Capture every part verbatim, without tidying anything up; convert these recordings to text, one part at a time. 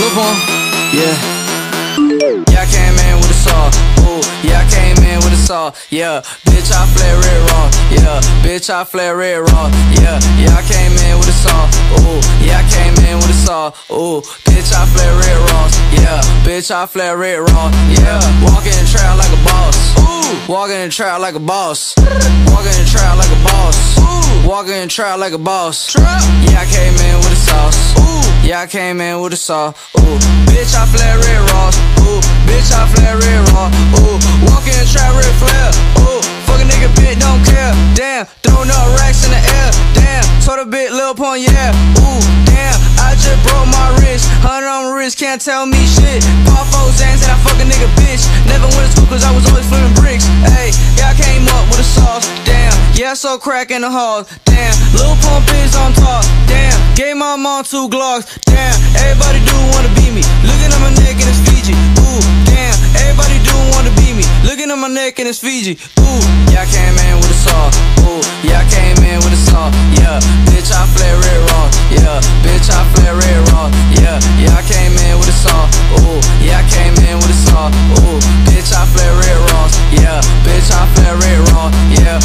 Look on, yeah. Yeah, I came in with a saw. Ooh, yeah, I came in with a saw. Yeah, bitch, I flare red raw. Yeah, bitch, I flare red raw. Yeah, yeah, I came in with a saw. Ooh, yeah, I came in with a saw. Ooh, bitch, I flare red raw. Yeah, bitch, I flare red raw. Yeah, walking in the trap like a boss. Ooh, walking in the trap like a boss. Walking in the trap like a boss. Ooh, walking in the trap like a boss. Yeah, I came in with a sauce. Ooh, yeah, I came in with a saw. Ooh, bitch, I flare red raw. Ooh, bitch, I flare red raw. Ooh, walking in the trap red flare. Ooh, fuck a nigga, bitch, don't care. Damn, throwing up racks in the air. Damn, told a bit, Lil Pump, yeah. Ooh, damn, I just broke my wrist. Hundred on my wrist, can't tell me shit. Pop four Zans and I fuck a nigga, bitch. Never went to school cause I was always flipping bricks. Ayy, yeah, I came up with a sauce. Damn, yeah, I so crack in the halls. Damn, Lil Pump is on top. Damn, gave my mom two Glocks. Damn, everybody do wanna be me. Looking at my neck and it's Fiji. Ooh, damn, everybody do wanna be me. Looking at my neck and it's Fiji. Ooh, yeah, I came in with a saw. Ooh, yeah, I came in with a saw. Yeah, bitch, I flare red raw. Yeah, bitch, I flare red raw. Yeah, yeah, I came in with a saw. Ooh, yeah, I came in with a saw. Ooh, bitch, I flare red raw. Yeah, bitch, I flare red raw. Yeah.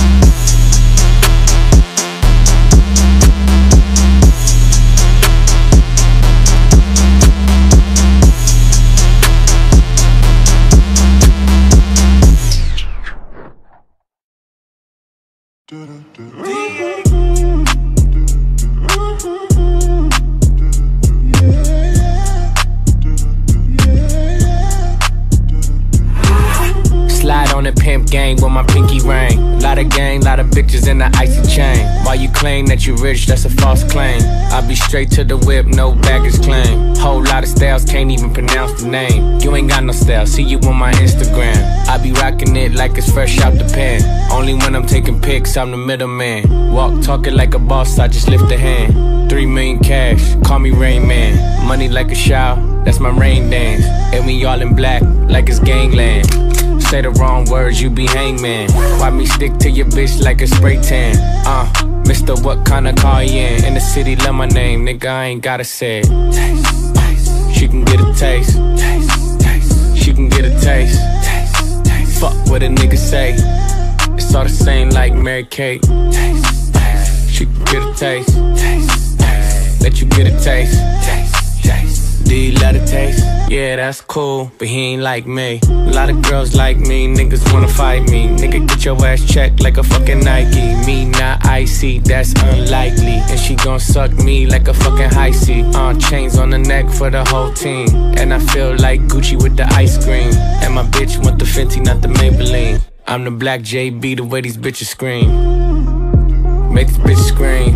Slide on the pimp gang with my pinky ring. Lot of gang, lot of bitches in the icy chain. While you claim that you rich, that's a false claim. I be straight to the whip, no baggage claim. Whole lot of styles, can't even pronounce the name. You ain't got no style, see you on my Instagram. I be rocking it like it's fresh out the pen. Only when I'm taking pics, I'm the middleman. Walk talking like a boss, I just lift a hand. Three million cash, call me Rain Man. Money like a shower, that's my rain dance. And we all in black, like it's gangland. Say the wrong words, you be hangman. Why me stick to your bitch like a spray tan? Uh, Mister What kind of car you in? In the city, love my name, nigga, I ain't gotta say it. Taste, taste. She can get a taste. Taste, taste. She can get a taste. Taste, taste. Fuck what a nigga say. It's all the same like Mary Kate. Taste, taste. She can get a taste. Taste, taste. Let you get a taste. Taste, taste. Do you love the taste? Yeah, that's cool, but he ain't like me. A lot of girls like me, niggas wanna fight me. Nigga, get your ass checked like a fucking Nike. Me not icy, that's unlikely. And she gon' suck me like a fucking high C. Uh, chains on the neck for the whole team. And I feel like Gucci with the ice cream. And my bitch want the Fenty, not the Maybelline. I'm the black J B, the way these bitches scream. Make this bitch scream.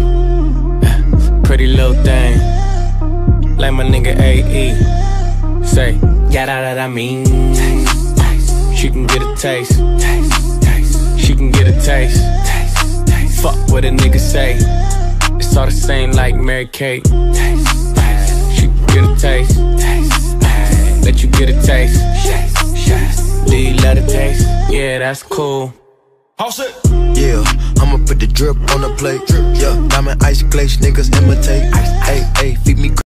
Pretty little thing. Like my nigga A E. Say, yeah, that I mean. Taste, taste. She can get a taste. Taste, taste. She can get a taste. Taste, taste. Fuck what a nigga say. It's all the same like Mary Kate. Taste, taste. She can get a taste. Taste, taste. Let you get a taste. Do you love the taste? Yeah, that's cool. House it. Yeah, I'ma put the drip on the plate. Yeah, diamond ice glaze, niggas imitate. Hey, hey, feed me.